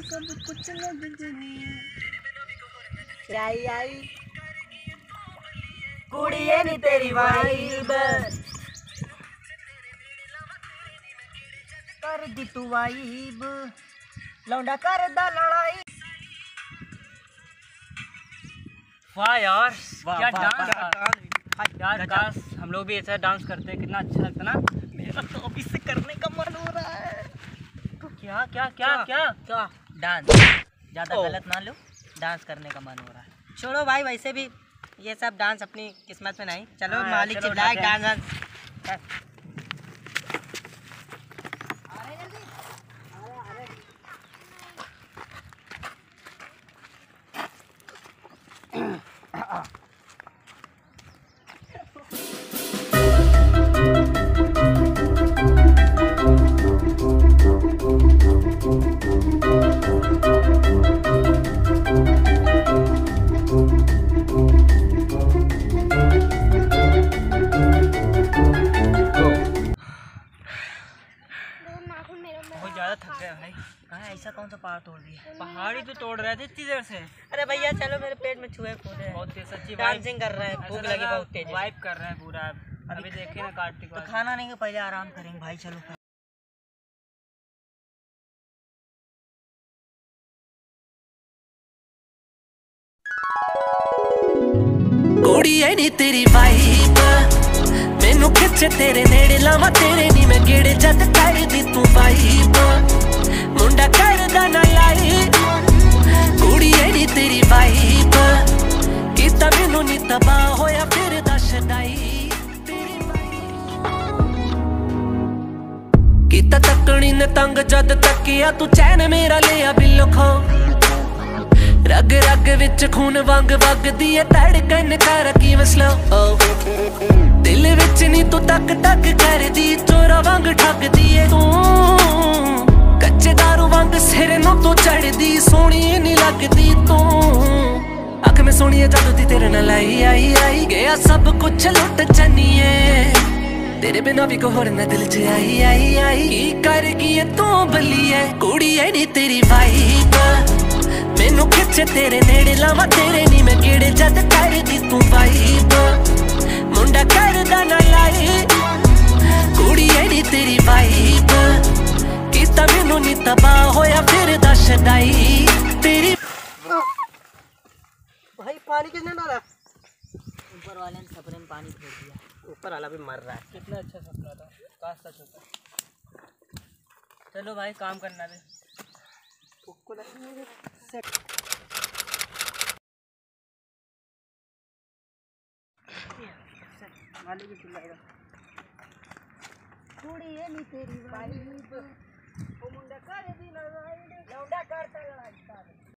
सब कुछ लग जनिए आई आई कुड़िए नी तेरी वाइब कर दी तू वाइब लौंडा कर दा लड़ाई। वाह यार, क्या डांस यार, गजब। काश हम लोग भी ऐसा डांस करते, कितना अच्छा लगता ना। मेरा तो अभी से करने का मन हो रहा है। क्या क्या क्या क्या क्या डांस ज़्यादा गलत ना लो, डांस करने का मन हो रहा है। छोड़ो भाई, वैसे भी ये सब डांस अपनी किस्मत में नहीं। चलो हाँ, मालिक चलो चिल्लाए उठाते हैं। डांस। बहुत ज़्यादा थक गए भाई। कहाँ ऐसा कौन सा पहाड़ तोड़ दिया? पहाड़ी तो तोड़ रहे थे इतनी देर से। अरे भैया चलो, मेरे पेट में चूहे कूद रहे हैं। बहुत तेज सच्ची डांसिंग कर रहे हैं, भूख लगी बहुत तेज। वाइब कर रहे हैं पूरा। अभी देखे ना कार्तिक तो खाना नहीं, पहले आराम करेंगे भाई। चलो कुड़िए नी तेरी वाइब मैनू खिचे तेरे नेड़े लावा तेरे नी मैं गेड़े जद कर दी तू वाइब मुंडा करदा ना लाई कुड़िए नी तेरी वाइब कीता मैनू नी तबाह होया फिर दस दाई कीता तकनी ने तंग जद तकिया तू चैन मेरा लिया बिल्लो खो रग रग विच खून वांग वगदी है धड़कन कर की मसलो दिल विच नी तू तक तक करदी चोरा वांग ठगदी है तू कच्चे दारू वांग सिर नु तू चढ़दी सोहनी नी लगदी तू अख में सोहनी जादू दी तेरे नाल आई आई आई गया सब कुछ लुट जनिए तेरे बिना भी कोई होर ना दिल च आई आई आई की कर गई तू बलिए कुड़ी है नी तेरी वाइब मैनू खिचे तेरे नेड़े लावा तेरे नी मैं गेड़े जद कर दी तू वाइब मुंडा करदा ना लाई कुड़ी है नी तेरी वाइब कीता मैनू नी तबाह होया फिर दस दाई तेरी। भाई पानी किसने डाला? ऊपर वाले ने सपने में पानी फेंक दिया। ऊपर वाला भी मर रहा है। कितना अच्छा सपना था, काश सच होता। चलो भाई काम करना भी। मालिक भी चिल्लाएगा। कुड़िए नी तेरी वाइब, ओ मुंडा कर दी लड़ाई, लौंडा करता लड़ाई।